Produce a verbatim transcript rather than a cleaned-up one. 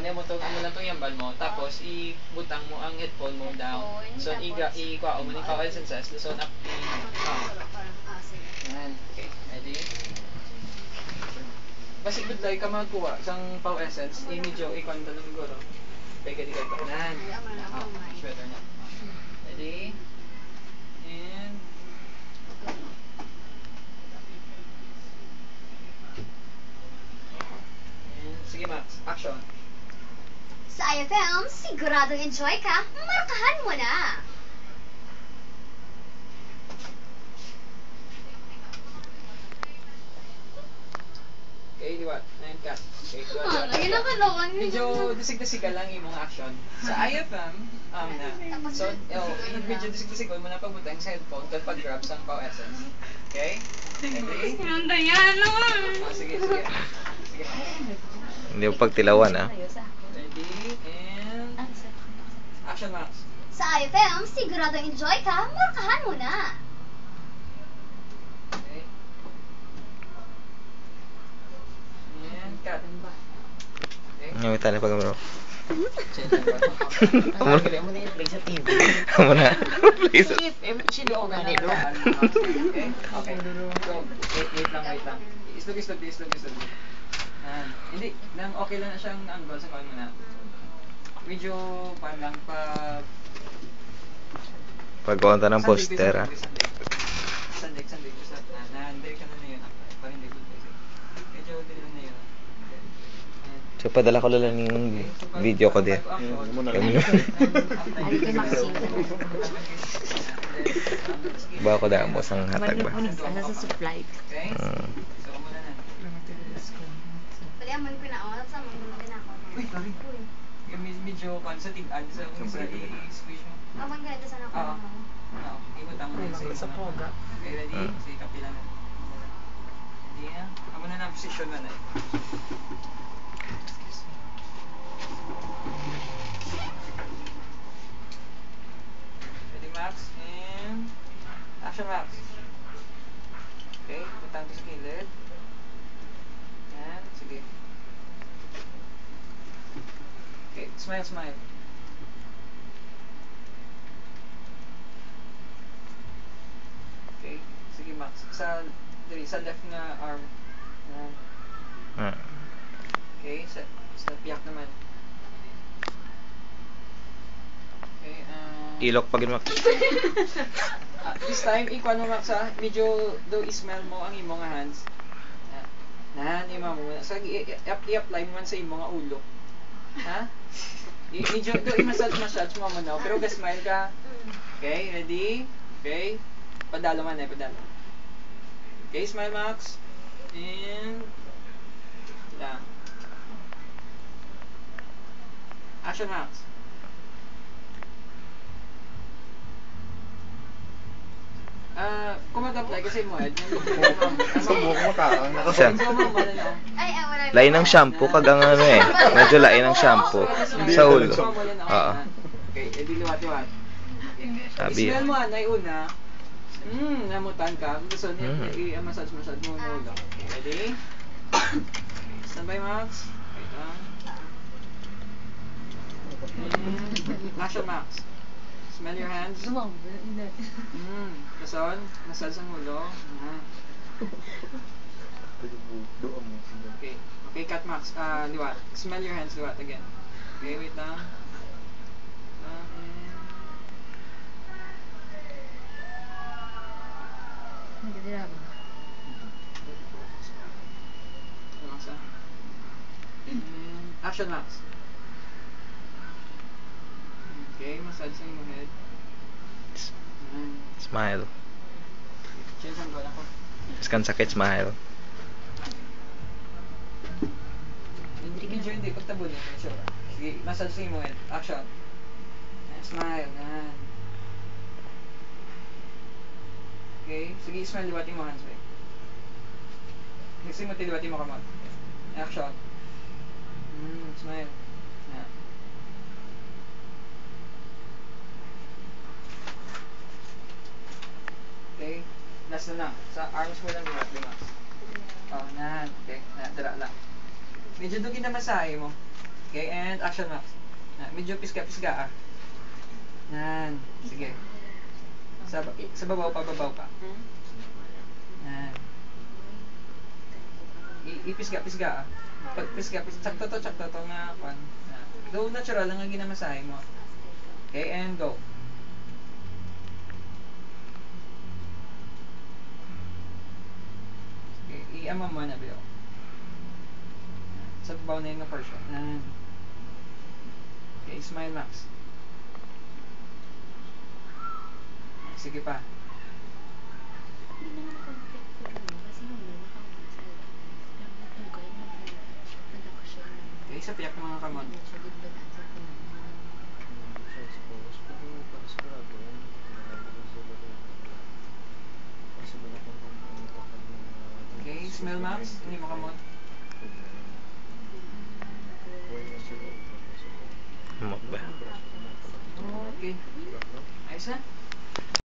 niya mo itong amo lang itong yambal mo, tapos ibutang mo ang headphone mo down. So, i-kuha mo ni Pao Essences, so, up to yan. Okay, ready? Basi good like ka magkuha isang Pao Essence, i-medyo, i-con na lang siguro. Pwede ka dito. Yan. Oh, sweater niya. Ready? And... Sige Max, action. Sa I F M, siguradong enjoy ka, markahan mo na! Okay, Liwat. Nine cut. Okay, Liwat. Ah, lagi na kalawan. Medyo disig-disigal lang yung mga action. Sa I F M, um, na. So, oh, medyo disig-disigal mo na pagbutang sa headphone at pag-grab sa Pao Essence. Okay? Okay? Yung dayan naman! Ah, sige, sige. Sige. Hindi mo pagtilawan, ah. Ready, and... Action, Max. Sa I F M, siguradong enjoy ka, markahan mo na! Okay. And cut. Okay. Ngayon tayo pag bro. Change ang button. Amo Kaya mo na i-play sa T V. Amo na. Please. Eh, sino ko ganito? Okay? Okay. So, wait, wait lang, wait lang. Islog, islog, islog, islog. Ah, hindi, nang okay lang na siyang angle sa kawin mo na. Medyo parang lang pa... Pagkuhan ng poster, ah. Sandig, sandig, sandig. Na, hindi ka na na yun. Parang hindi good. Medyo din na yun. So, padala ko lang yung video ko din. Kami yun. Ay, kay Maxine. Ba ako dahil mo sang hatag ba? Manig sana sa supply. Okay? Hmm. So, muna na. Pali aman ko na ako, sa mga gumawa din ako. Uy, sorry. Yung medyo consulting-ad sa sa i-squish mo. Aman ka ito sana ako. Oo. Oo. Ibutang mo na Sa poga. Okay, ready? Hmm. Sige, kapila na. Ready na? Amo na na position na na. Ready, Max? And... Action, Max. Okay, butang ko sa gilid. Yan, sige. Okay, smile, smile. Okay, sige Max. Sa, dali, sa left nga arm. Yan. Hmm. Okay, sa, sa piyak naman. Okay, uh... Ilok pag mo. Uh, this time, ikuan mo Max ha, medyo do i-smell mo ang imong nga hands. Nahan, ima mo. Sa i-apply mo man sa imong nga ulo. Ha? I medyo do i-massage-massage mo mo na. Pero ga-smile ka. Okay, ready? Okay. Padalo man eh, padalo. Okay, smile Max. And... Lang. Action Max. Ah, kung mag-apply kasi mo, Ed, Subok mo ka. Ang Siya. Ay, ah, wala. Lain ng shampoo kagang ano eh. Medyo lain ng shampoo sa ulo. Oo. Okay, edi liwat-liwat. Sabi. Ismell mo anay una. Hmm, namutan ka. Gusto niya Mm. i-massage-massage mo mo ulo. Okay, ready? Stand by, Max. Wait lang. And action, Max. Smell your hands. Hmm, kason, massage ang ulo. Ah. Okay. Okay, cut Max. Ah, liwat. Smell your hands, liwat again. Okay, wait lang. Ah, and... Ano, Max, ah? And action, Max. Okay, massage sa iyong head. Ayan. Smile. Change ang goal ako. Iskan sakit, smile. Hindi medyo hindi pagtabon yun. Sure. Sige, massage sa iyong head. Action. Ayan, smile. Ayan. Okay, sige, smile. Liwatin mo hands, wait. Sige mo, tiliwatin mo kamot. Action. Mm, smile. Ayan. Okay, last na lang. Sa arms mo lang liwat, limas. Oh, nahan. Okay, na, dala lang. Medyo dugin na masahe mo. Okay, and action max. Ah, medyo pisga-pisga ah. Yan. Sige. Sa, sa babaw pa, babaw pa. Yan. I- ipisga-pisga ah. Pag pisga-pisga, sakto to, sakto to nga, kwan. Ah, though natural lang ang ginamasahe mo. Okay, and go. Okay, i-ama mo na, Bill. Sa babaw na yun na portion. Yan. Okay, smile max. Sige pa. Hindi naman conflict ko rin, kasi nung una nakauwi sa alam mo kung kayo nag-nag-action ng Okay, sa piyak ng mga kamon. medyo ligbadan sa pinangan. Okay, smell max. Hindi mo kamon. Mo ba? Okay. Ayos na?